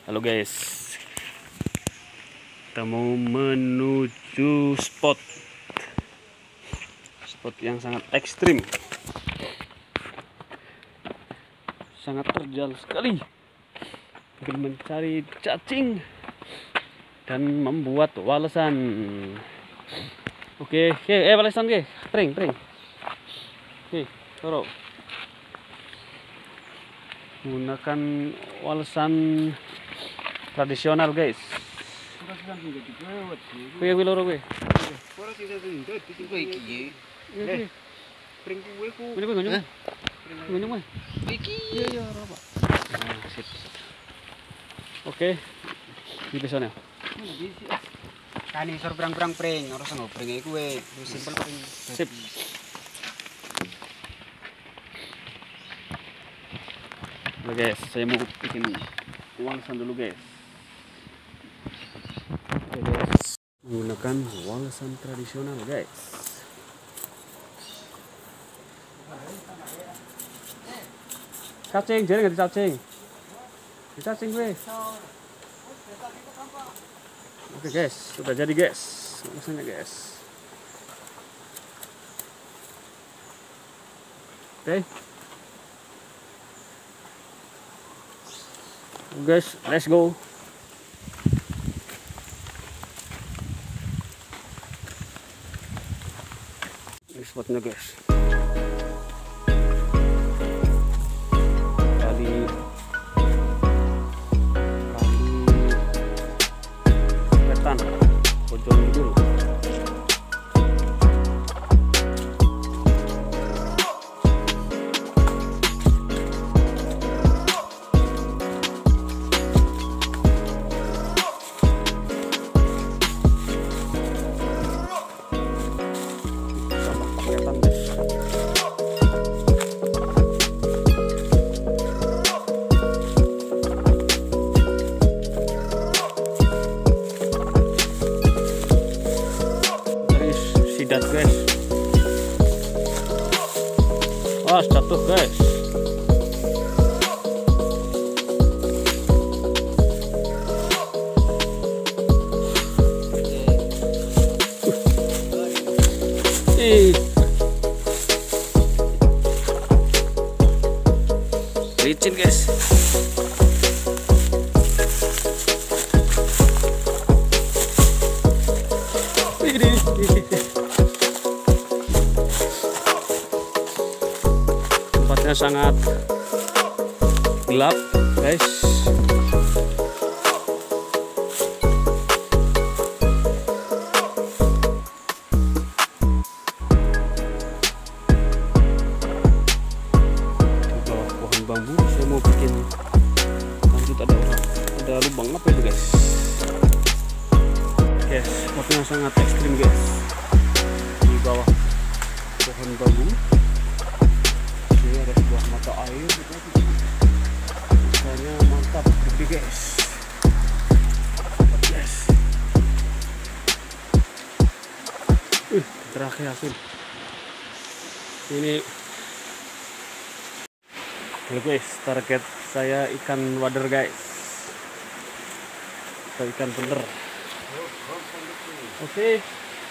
Halo guys, kita mau menuju spot yang sangat ekstrim, sangat terjal sekali, mungkin mencari cacing dan membuat walesan. Oke, walesan ke, pring. Oke, toro. Menggunakan walesan tradisional guys. Kuwi loro kuwi. Ora sing ndek iki. Pring kuwe ku. Ini kuwi ngonyong. Ngonyong wae. Iki. Iya, ora apa. Nah, sip. Oke. Di pesone. Kan isor berang-berang pring, ora sono pring iki kuwe. Simpel pring. Sip. Oke guys, saya mau bikin walesan dulu guys. Oke guys, menggunakan walesan tradisional guys. Cacing, jadi nggak dicacing? Dicacing gue. Oke guys, sudah jadi guys, walesannya guys. Oke. Guys, let's go. Ini spotnya guys. Kali Wetan, Bojong Kidul. Sidat guys. Wah, jatuh guys. Licin guys. Tempatnya sangat gelap guys. Di bawah pohon bambu saya mau bikin lanjut, ada lubang apa itu guys. Guys, spotnya sangat ekstrim guys. Di bawah pohon bambu ini ada sebuah mata air, misalnya mantap gede guys. Yes. Terakhir hasil ini. Halo guys, target saya ikan wader guys, atau ikan bener. Oke.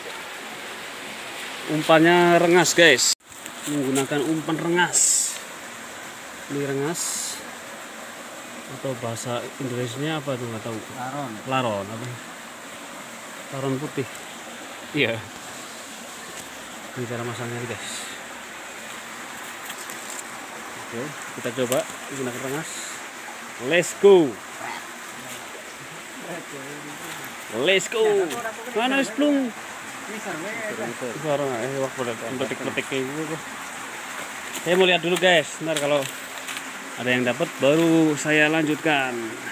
Umpannya rengas guys, menggunakan umpan rengas. Ini rengas atau bahasa Indonesianya apa tuh nggak tahu. Laron apa? Laron putih. Iya. Ini cara masangnya guys. Oke, kita coba menggunakan rengas. Let's go. Let's go. Mana isplung? Saya mau lihat dulu guys. Ntar kalau ada yang dapat baru saya lanjutkan.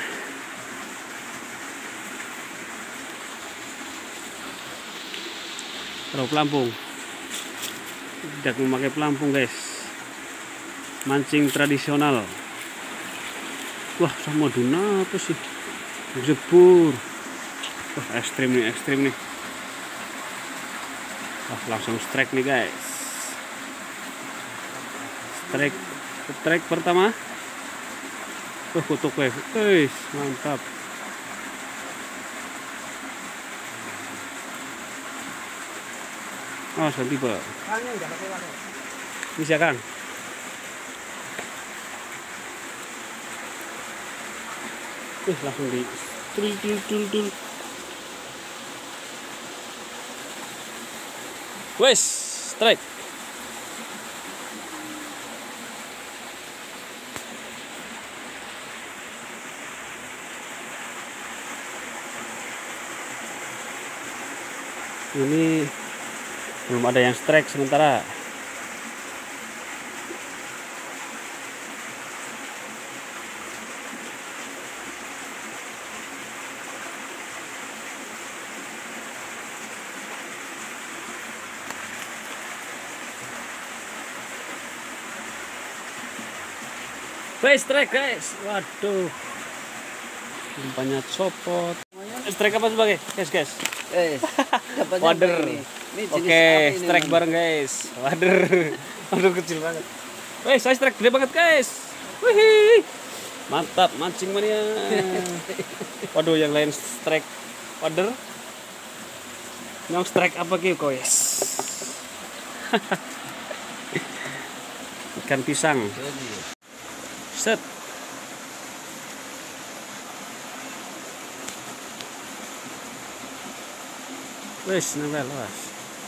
Taruh pelampung. Tidak memakai pelampung guys. Mancing tradisional. Wah, sama duna apa sih? Jebur. Wah, ekstrim nih. Wah, langsung strike nih guys. Strike pertama. Kutuk wave. Wih, mantap. Oh, sudah tiba. Kangnya udah pakai wadah. Bisa, Kang? Langsung di tul. Wes, strike. Ini belum ada yang strike sementara. Wes, strike guys. Waduh, umpannya copot. Strike apa sebagai guys? Wader. Oke, strike bareng guys. Wader kecil banget. Wih, saya strike gede banget guys. Wih, mantap mancing mania. Waduh, yang lain strike wader. Yang strike apa guys? Ikan pisang. Set. Wes, nempel was.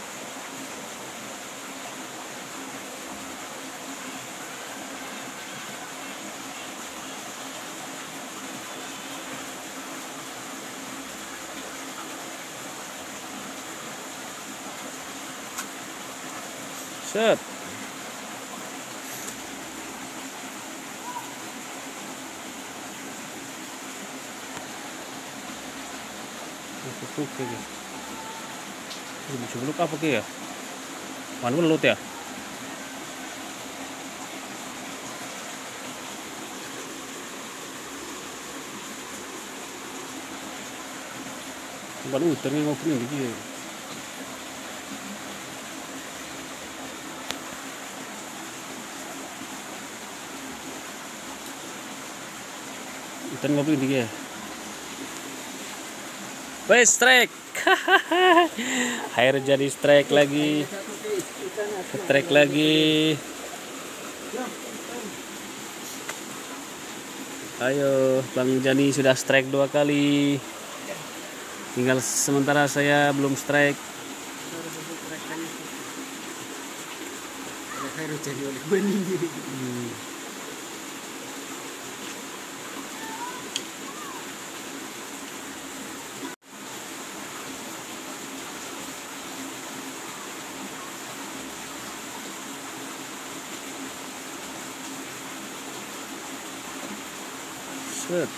Set. Oke. Sebelum apa ya? Mana belut ya? Baru utarnya ngobrol gitu. Utar ngobrol gitu. Wes, strike. Air jadi strike lagi. Strike lagi. Ayo, Bang Jani sudah strike 2 kali. Tinggal sementara saya belum strike. Set.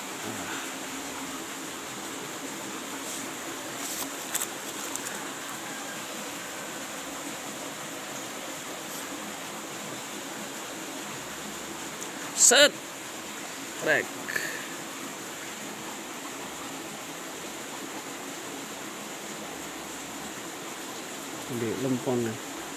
Set. Trek. Di lempon.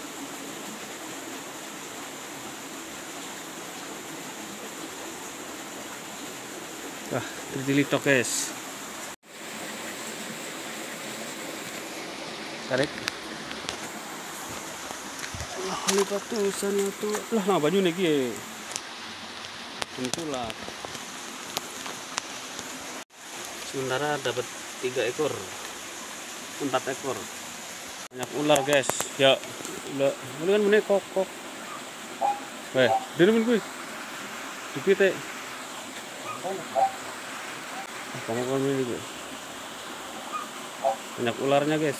Terdilik guys. Tarik. Ini patusan itu. Lah, nah baju nih gie. Tentulah. Sementara dapat 3 ekor, 4 ekor. Banyak ular guys. Ya, udah. Ini kan bener kokok. Weh, dia nemen gue. Dipite. Kamu ini juga banyak ularnya guys.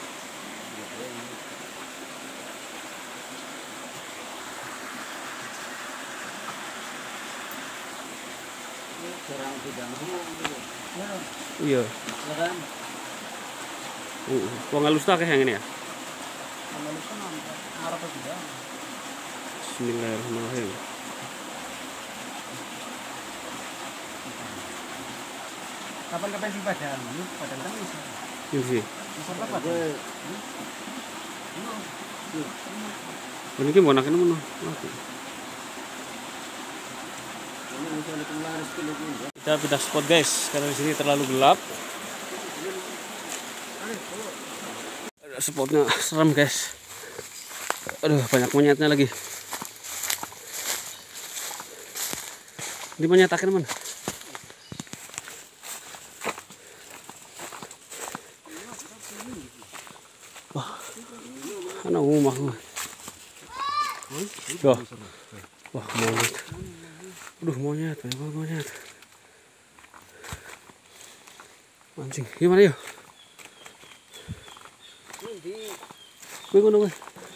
Iya. Kok ngalus tak yang ini ya? Bismillahirrahmanirrahim. Kapan-kapan sih padang kan bisa. Ini sih. Ini mau nak ini mana? Kita pindah spot guys, karena di sini terlalu gelap. Ada spotnya serem guys. Aduh, banyak monyetnya lagi. Di monyet akhir mana? Wah, anak rumah gue. Wah, monyet. Aduh, monyet, banyak banget monyet. Anjing, gimana yuk? Gue gunung gue.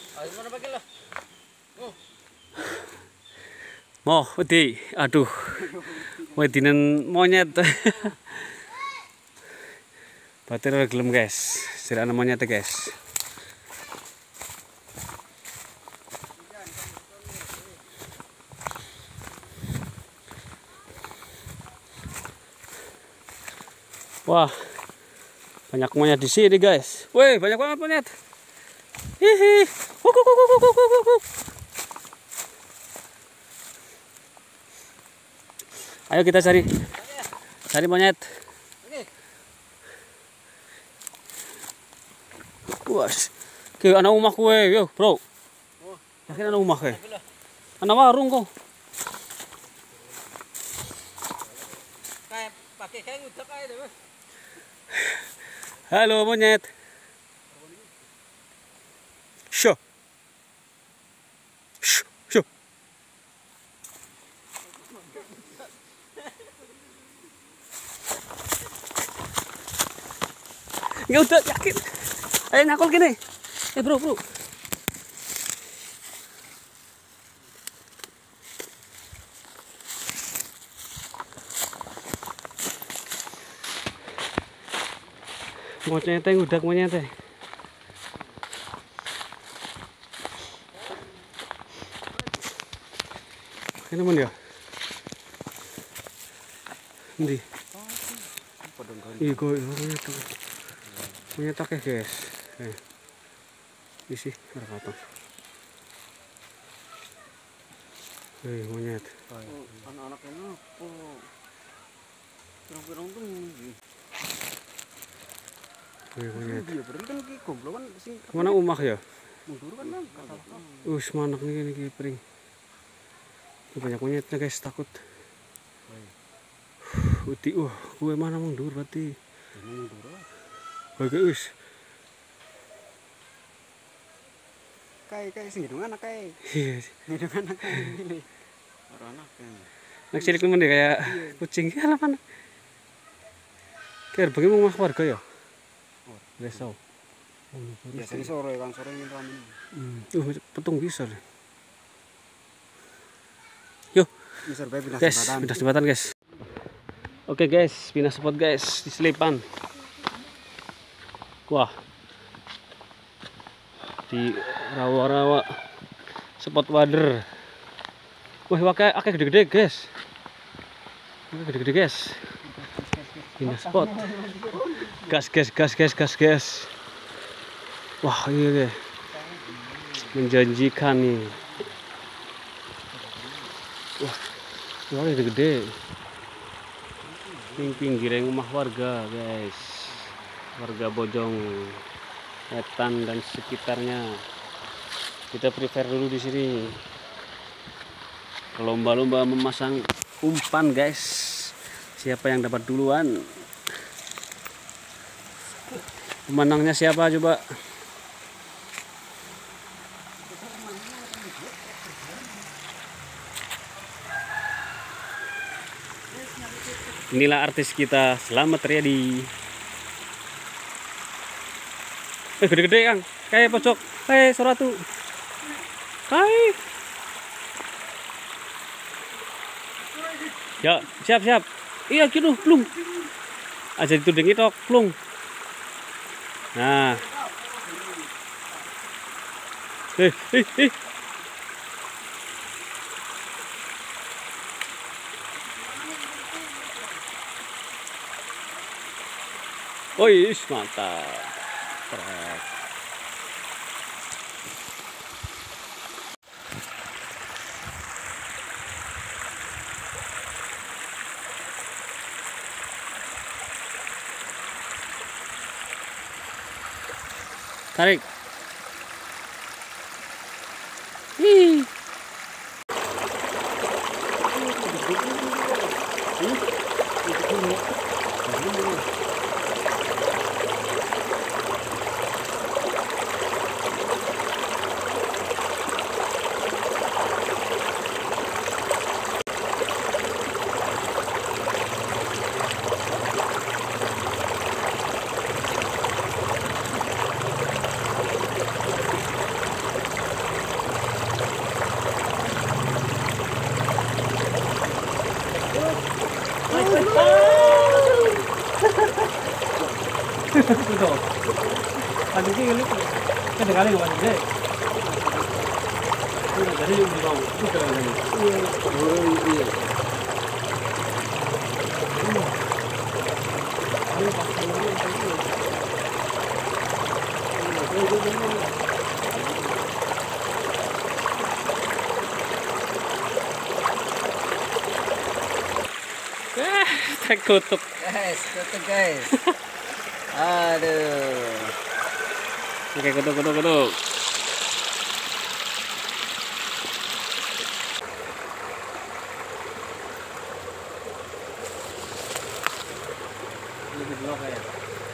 Mau, wedi, aduh, wedinan monyet. Batir gelem guys, sirana monyet guys. Wah, banyak monyet di sini guys. Woi, banyak banget monyet. Hihi, ayo kita cari monyet. Wah, ke anak rumah kue, yo bro. Yakin anak rumah kue? Anak warung kok. Halo monyet. Syo. Syo. Ya udah yakin. Ayo nyakol gini. Bro. Monyet udah monyet. Ini mana ya? Ini. Iya, monyet tak guys. Isi kata. Monyet. Anak-anak ini apa? Pirang-pirang tuh. Monyet. Dia berarti kan ki goblok kan sing Mana umah ya? mundur kan nang. Manak nih pring. Banyak monyetnya guys, takut. Uti, gue mana mundur berarti. Mundur. Bagus. Kayak sing hidung anak kayak. Iya. Hidung anak kayak gini. Orang anak kan. Nak cilik temen deh kayak kucing ya lah mana. Kayak bagi mau warga ya. Lesau. Biasanya sore ini ramai. Petung bisa deh. Yuk. Guys, pindah jembatan guys. Oke guys, pindah spot guys di Selipan. Wah, di rawa-rawa spot wader. Wah, akeh gede-gede guys. Pindah spot. Gas. Wah, ini deh. Menjanjikan nih. Wah, gede-gede. Pinggir rumah warga guys. Warga Bojong, Etan dan sekitarnya. Kita prepare dulu di sini. Lomba-lomba memasang umpan guys. Siapa yang dapat duluan? Pemenangnya siapa coba? Inilah artis kita, Selamat Riyadi. Gede-gede Kang, kayak pocok, kayak soratu, kayak. Ya, siap. Iya gitu, plung. Aja ditudingi tok, plung. Nah. Wih, mantap. Keren. Tarik. Ih. Betul. Tadi sih ini kita kali nggak ada. Ini dari yang di bawah itu keren ini. Iya. Terkutuk. Guys, tutup guys. Aduh. Oke, kutuk. Ini di blok ya.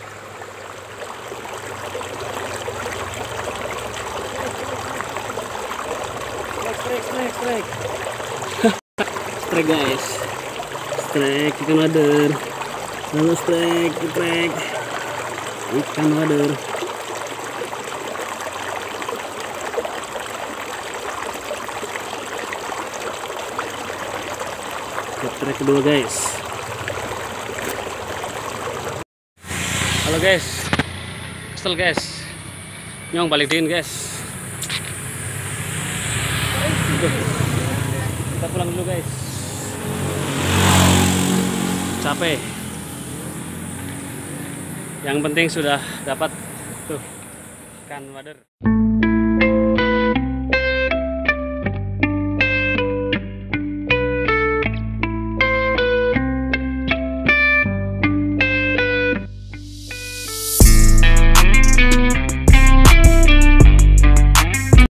Strike. Strike guys. Strike ikan wader. Halo strike. Ikan wader. Strike kedua guys. Halo guys. Kesel guys. Nyong balik din guys. Kita pulang dulu guys. Capek. Yang penting sudah dapat tuh ikan wader.